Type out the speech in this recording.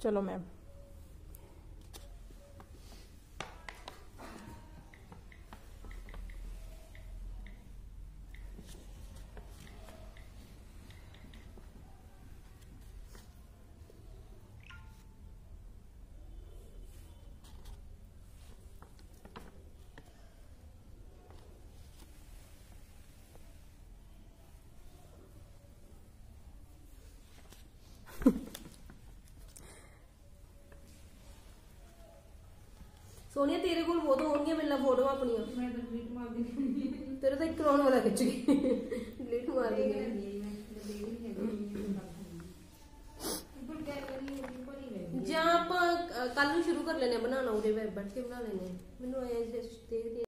चलो मैम। सोनिया तेरे को बहुत होंगे मिलना फोटो अपनी मैं तो डिलीट मार दी तेरे तो एक करोड़ वाला खिंच गई डिलीट मार दी ਜਾਂ ਆਪਾਂ ਕੱਲ ਨੂੰ ਸ਼ੁਰੂ ਕਰ ਲੈਨੇ ਬਣਾਉਣਾ ਉਹਦੇ ਵੈਬ ਬੈਠ ਕੇ ਬਣਾ ਲੈਨੇ ਮੈਨੂੰ ਐ ਦੇਖਦੇ